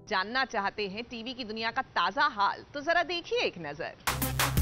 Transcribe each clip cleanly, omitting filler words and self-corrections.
जानना चाहते हैं टीवी की दुनिया का ताजा हाल, तो जरा देखिए एक नजर।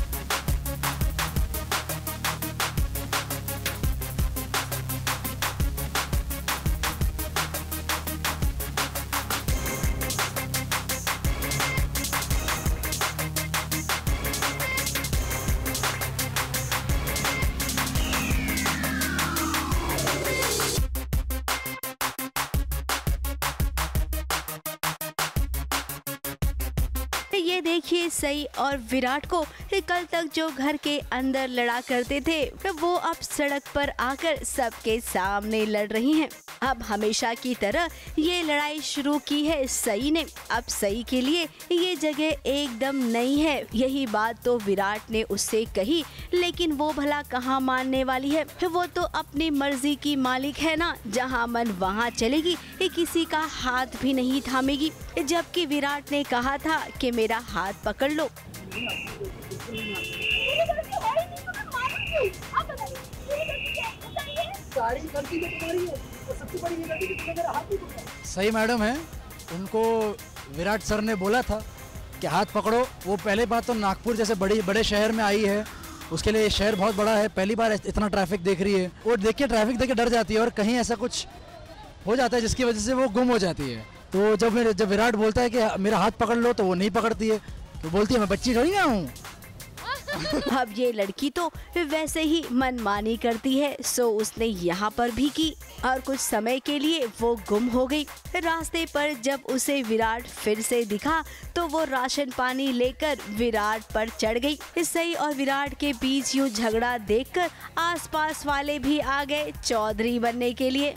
ये देखिए सई और विराट को कल तक जो घर के अंदर लड़ा करते थे वो अब सड़क पर आकर सबके सामने लड़ रही हैं। अब हमेशा की तरह ये लड़ाई शुरू की है सई ने। अब सई के लिए ये जगह एकदम नई है, यही बात तो विराट ने उससे कही, लेकिन वो भला कहाँ मानने वाली है। वो तो अपनी मर्जी की मालिक है ना, जहाँ मन वहाँ चलेगी, किसी का हाथ भी नहीं थामेगी। जबकि विराट ने कहा था कि मेरा हाथ पकड़ लो। सही मैडम है, उनको विराट सर ने बोला था कि हाथ पकड़ो। वो पहले बात तो नागपुर जैसे बड़े शहर में आई है, उसके लिए शहर बहुत बड़ा है, पहली बार इतना ट्रैफिक देख रही है। वो देख के ट्रैफिक देख के डर जाती है और कहीं ऐसा कुछ हो जाता है जिसकी वजह से वो गुम हो जाती है। तो जब विराट बोलता है कि मेरा हाथ पकड़ लो, तो वो नहीं पकड़ती है, तो बोलती है मैं बच्ची थोड़ी ना हूँ। अब ये लड़की तो वैसे ही मनमानी करती है, सो उसने यहाँ पर भी की और कुछ समय के लिए वो गुम हो गई। रास्ते पर जब उसे विराट फिर से दिखा तो वो राशन पानी लेकर विराट पर चढ़ गई। सई और विराट के बीच यूँ झगड़ा देखकर आसपास वाले भी आ गए चौधरी बनने के लिए।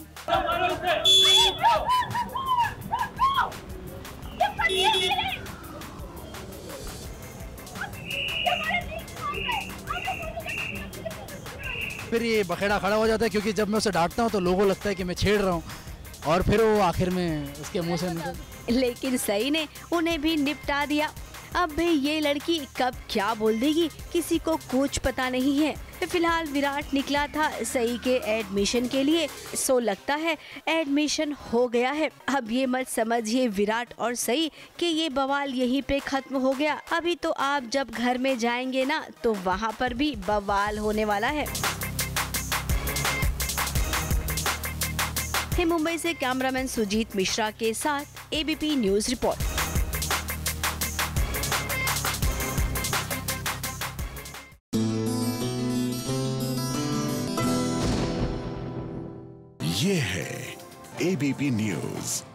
फिर ये बखेड़ा खड़ा हो जाता है, क्योंकि जब मैं उसे डांटता हूँ तो लोगों को लगता है कि मैं छेड़ रहा हूँ, और फिर वो आखिर में उसके मुंह से निकल। लेकिन सई ने उन्हें भी निपटा दिया। अब भी ये लड़की कब क्या बोल देगी किसी को कुछ पता नहीं है। फिलहाल विराट निकला था सई के एडमिशन के लिए, सो लगता है एडमिशन हो गया है। अब ये मत समझिए विराट और सई कि ये बवाल यहीं पे खत्म हो गया। अभी तो आप जब घर में जाएंगे ना तो वहाँ पर भी बवाल होने वाला है। मुंबई से कैमरामैन सुजीत मिश्रा के साथ एबीपी न्यूज रिपोर्ट। ये है एबीपी न्यूज।